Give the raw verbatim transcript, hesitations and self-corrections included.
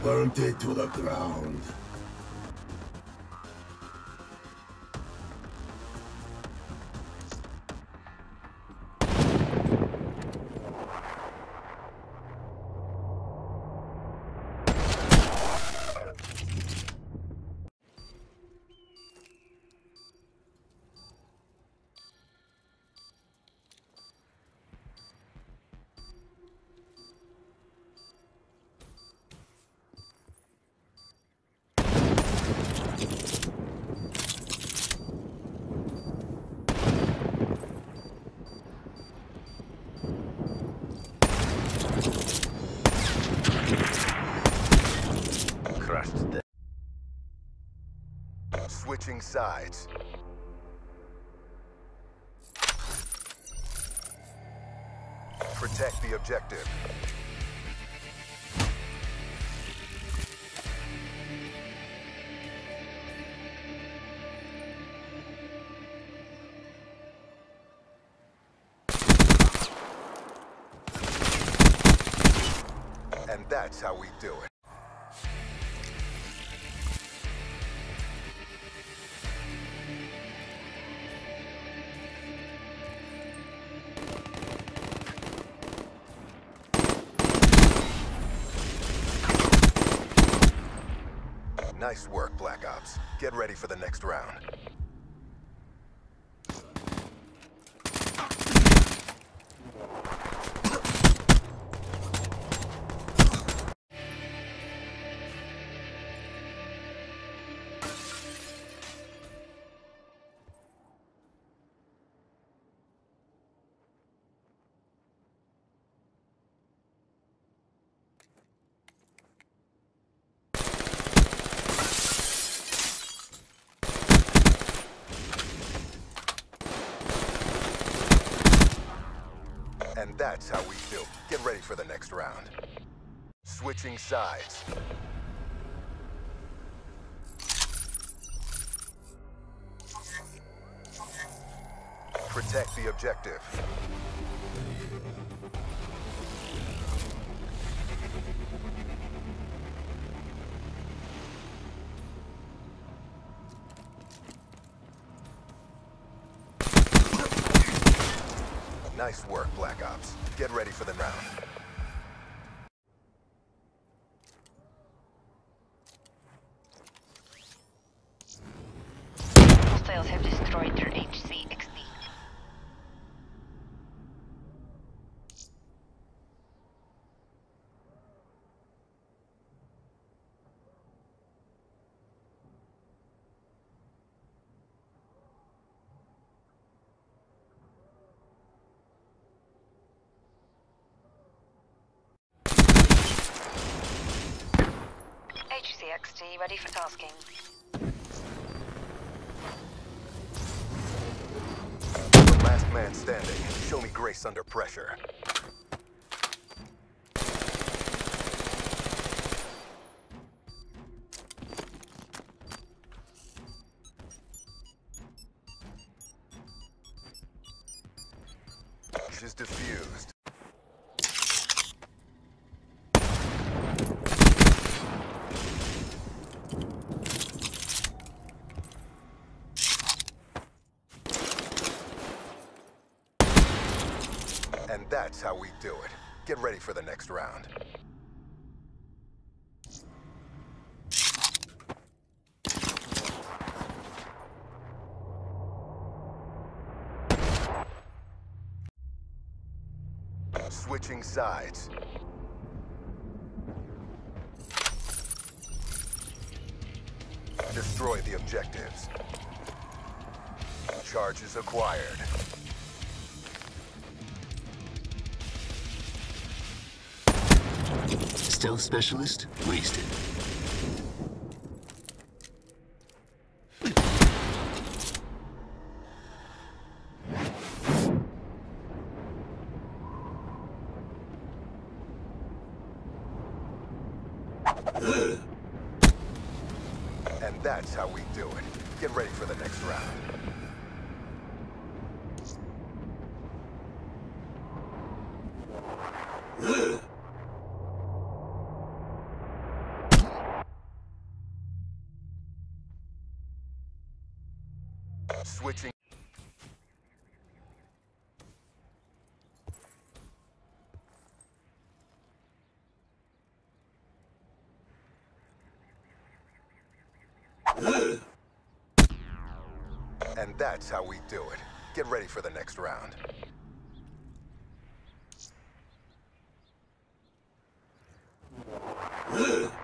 burnt it to the ground. Switching sides. Protect the objective. And that's how we do it. Nice work, Black Ops. Get ready for the next round. And that's how we do. Get ready for the next round. Switching sides. Protect the objective. Nice work, Black Ops. Get ready for the round. Hostiles have destroyed their H C X D. H C X D ready for tasking. The last man standing. Show me grace under pressure. Is defused. And that's how we do it. Get ready for the next round. Switching sides. Destroy the objectives. Charges acquired. Stealth specialist wasted. And that's how we do it. Get ready for the next round. Switching. And that's how we do it. Get ready for the next round. Ugh.